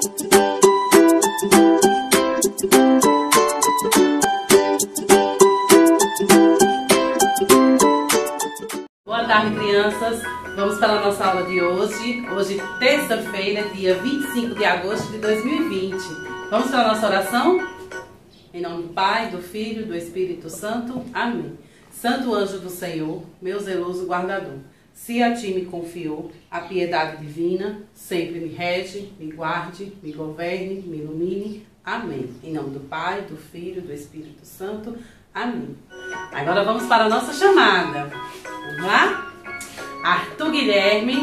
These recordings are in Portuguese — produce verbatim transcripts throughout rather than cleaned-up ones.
Boa tarde, crianças. Vamos para a nossa aula de hoje. Hoje, terça-feira, dia vinte e cinco de agosto de dois mil e vinte. Vamos para a nossa oração? Em nome do Pai, do Filho e do Espírito Santo. Amém. Santo anjo do Senhor, meu zeloso guardador, se a ti me confiou a piedade divina, sempre me rege, me guarde, me governe, me ilumine. Amém. Em nome do Pai, do Filho e do Espírito Santo. Amém. Agora vamos para a nossa chamada. Vamos lá? Arthur Guilherme,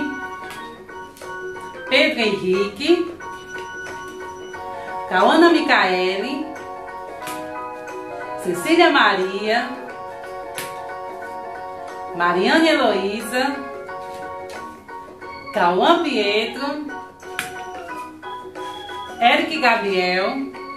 Pedro Henrique, Cauana Micaele, Cecília Maria, Mariane Heloísa, Cauã Pietro, Eric Gabriel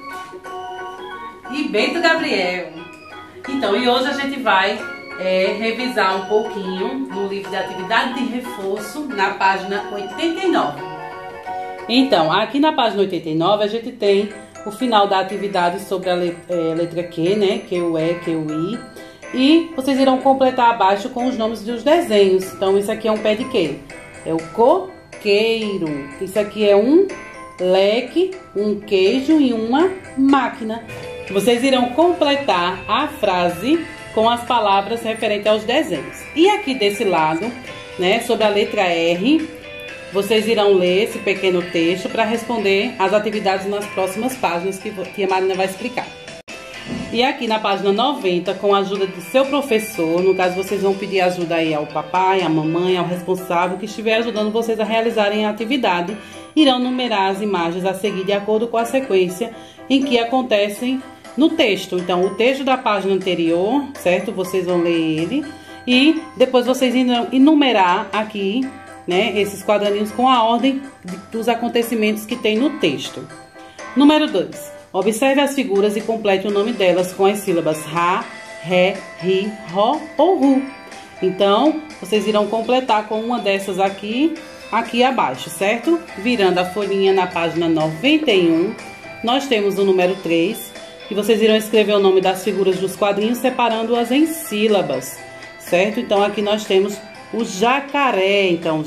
e Bento Gabriel. Então, e hoje a gente vai é, revisar um pouquinho no livro de atividade de reforço, na página oitenta e nove. Então, aqui na página oitenta e nove a gente tem o final da atividade sobre a é, letra Q, né? Q, U, E, Q, U, I. E vocês irão completar abaixo com os nomes dos desenhos. Então, isso aqui é um pé de quê? É o coqueiro. Isso aqui é um leque, um queijo e uma máquina. Vocês irão completar a frase com as palavras referentes aos desenhos. E aqui desse lado, né, sobre a letra R, vocês irão ler esse pequeno texto para responder as atividades nas próximas páginas que, que a Marina vai explicar. E aqui na página noventa, com a ajuda do seu professor, no caso vocês vão pedir ajuda aí ao papai, à mamãe, ao responsável que estiver ajudando vocês a realizarem a atividade, irão numerar as imagens a seguir de acordo com a sequência em que acontecem no texto. Então, o texto da página anterior, certo? Vocês vão ler ele e depois vocês irão enumerar aqui, né, esses quadradinhos com a ordem dos acontecimentos que tem no texto. Número dois. Observe as figuras e complete o nome delas com as sílabas ra, ré, ri, ró ou ru. Então, vocês irão completar com uma dessas aqui, aqui abaixo, certo? Virando a folhinha na página noventa e um, nós temos o número três, e vocês irão escrever o nome das figuras dos quadrinhos, separando-as em sílabas, certo? Então, aqui nós temos o jacaré. Então,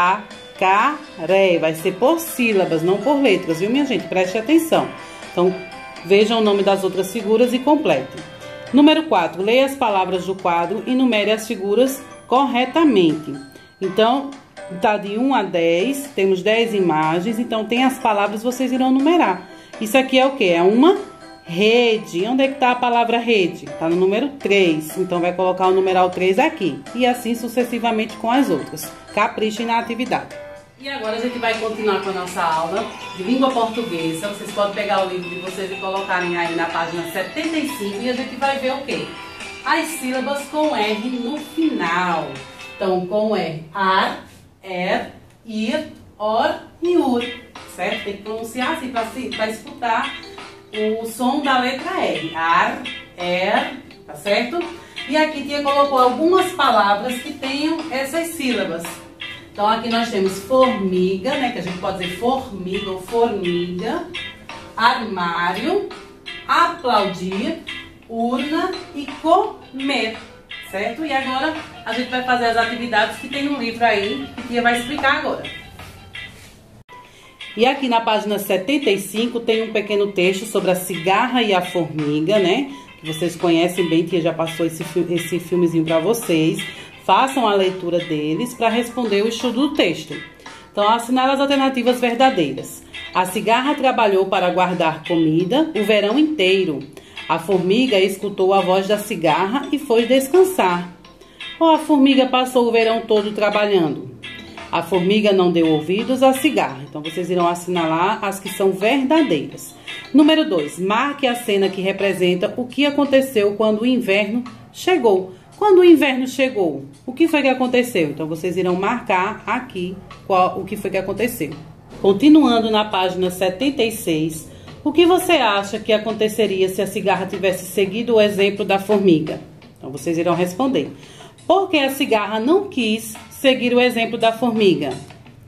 jacaré vai ser por sílabas, não por letras, viu, minha gente? Preste atenção. Então, vejam o nome das outras figuras e completem. Número quatro. Leia as palavras do quadro e numere as figuras corretamente. Então, tá de um a dez, temos dez imagens, então tem as palavras, vocês irão numerar. Isso aqui é o quê? É uma rede. Onde é que está a palavra rede? Está no número três. Então, vai colocar o numeral três aqui. E assim sucessivamente com as outras. Caprichem na atividade. E agora a gente vai continuar com a nossa aula de língua portuguesa. Vocês podem pegar o livro de vocês e colocarem aí na página setenta e cinco. E a gente vai ver o quê? As sílabas com R no final. Então, com R. Ar, er, ir, or e ur. Certo? Tem que pronunciar assim para escutar o som da letra R. Ar, er, tá certo? E aqui Tia colocou algumas palavras que tenham essas sílabas. Então, aqui nós temos formiga, né? Que a gente pode dizer formiga ou formiga. Armário, aplaudir, urna e comer, certo? E agora a gente vai fazer as atividades que tem no livro aí, que Tia vai explicar agora. E aqui na página setenta e cinco tem um pequeno texto sobre a cigarra e a formiga, né? Que vocês conhecem bem, Tia já passou esse, esse filmezinho para vocês. Façam a leitura deles para responder o estudo do texto. Então, assinala as alternativas verdadeiras. A cigarra trabalhou para guardar comida o verão inteiro. A formiga escutou a voz da cigarra e foi descansar. Ou a formiga passou o verão todo trabalhando. A formiga não deu ouvidos à cigarra. Então, vocês irão assinalar as que são verdadeiras. Número dois. Marque a cena que representa o que aconteceu quando o inverno chegou. Quando o inverno chegou, o que foi que aconteceu? Então, vocês irão marcar aqui qual, o que foi que aconteceu. Continuando na página setenta e seis, o que você acha que aconteceria se a cigarra tivesse seguido o exemplo da formiga? Então, vocês irão responder. Por que a cigarra não quis seguir o exemplo da formiga?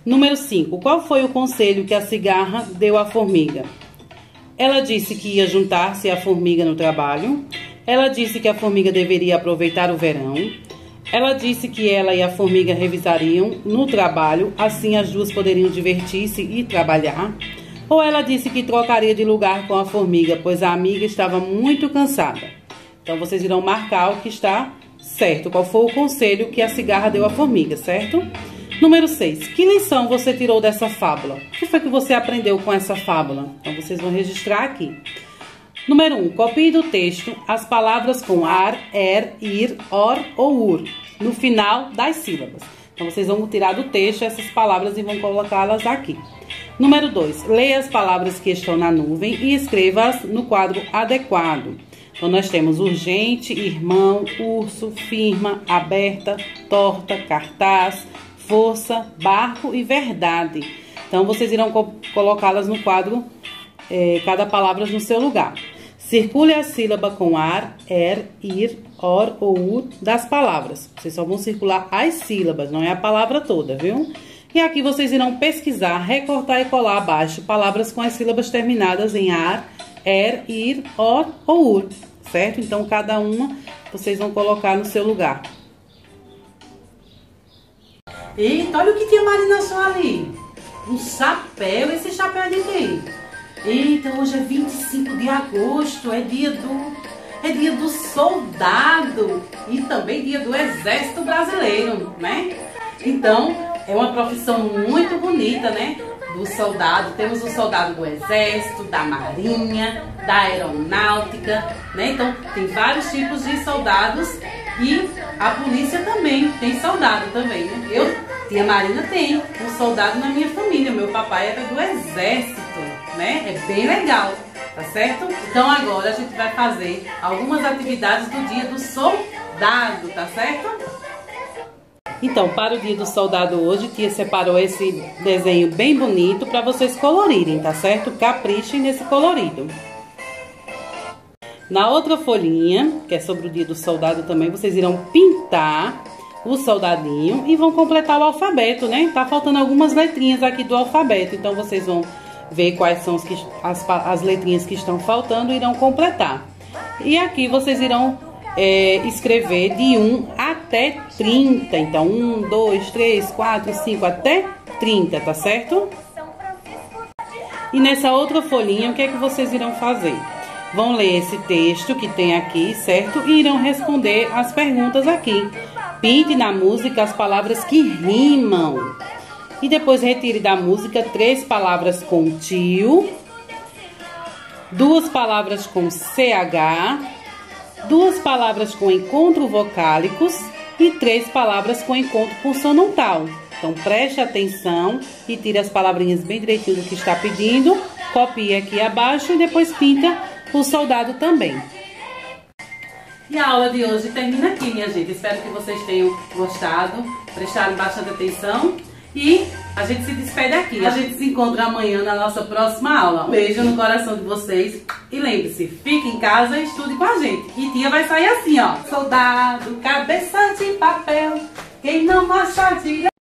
Número cinco. Qual foi o conselho que a cigarra deu à formiga? Ela disse que ia juntar-se à formiga no trabalho. Ela disse que a formiga deveria aproveitar o verão. Ela disse que ela e a formiga revisariam no trabalho, assim as duas poderiam divertir-se e trabalhar. Ou ela disse que trocaria de lugar com a formiga, pois a amiga estava muito cansada. Então vocês irão marcar o que está certo, qual foi o conselho que a cigarra deu à formiga, certo? Número seis. Que lição você tirou dessa fábula? O que foi que você aprendeu com essa fábula? Então vocês vão registrar aqui. Número um. Copie do texto as palavras com ar, er, ir, or ou ur no final das sílabas. Então vocês vão tirar do texto essas palavras e vão colocá-las aqui. Número dois. Leia as palavras que estão na nuvem e escreva-as no quadro adequado. Então nós temos urgente, irmão, urso, firma, aberta, torta, cartaz, força, barco e verdade. Então vocês irão co colocá-las no quadro, é, cada palavra no seu lugar. Circule a sílaba com ar, er, ir, or ou ur das palavras. Vocês só vão circular as sílabas, não é a palavra toda, viu? E aqui vocês irão pesquisar, recortar e colar abaixo palavras com as sílabas terminadas em ar, er, ir, or ou ur, certo? Então cada uma vocês vão colocar no seu lugar. Eita, olha o que tinha Marina só ali. Um chapéu. Esse chapéu é de quem? Eita, hoje é vinte e cinco de agosto. É dia do... É dia do soldado. E também dia do Exército Brasileiro, né? Então, é uma profissão muito bonita, né? Do soldado. Temos o soldado do Exército, da Marinha, da Aeronáutica, né? Então, tem vários tipos de soldados. E a polícia também tem soldado também, né? Eu, tia Marina, tem um soldado na minha família. Meu papai era do exército, né? É bem legal, tá certo? Então agora a gente vai fazer algumas atividades do dia do soldado, tá certo? Então, para o dia do soldado hoje, tia separou esse desenho bem bonito para vocês colorirem, tá certo? Caprichem nesse colorido. Na outra folhinha, que é sobre o dia do soldado também, vocês irão pintar o soldadinho e vão completar o alfabeto, né? Tá faltando algumas letrinhas aqui do alfabeto, então vocês vão ver quais são os que, as, as letrinhas que estão faltando e irão completar. E aqui vocês irão é, escrever de um até trinta, então um, dois, três, quatro, cinco, até trinta, tá certo? E nessa outra folhinha, o que é que vocês irão fazer? Vão ler esse texto que tem aqui, certo? E irão responder as perguntas aqui. Pinte na música as palavras que rimam. E depois retire da música três palavras com tio, duas palavras com C H, duas palavras com encontro vocálicos e três palavras com encontro consonantal. Então preste atenção e tire as palavrinhas bem direitinho do que está pedindo. Copie aqui abaixo e depois pinta o soldado também. E a aula de hoje termina aqui, minha gente. Espero que vocês tenham gostado, prestaram bastante atenção. E a gente se despede aqui. A gente se encontra amanhã na nossa próxima aula. Um beijo no coração de vocês. E lembre-se, fique em casa e estude com a gente. E tia vai sair assim, ó. Soldado, cabeça de papel, quem não gosta de...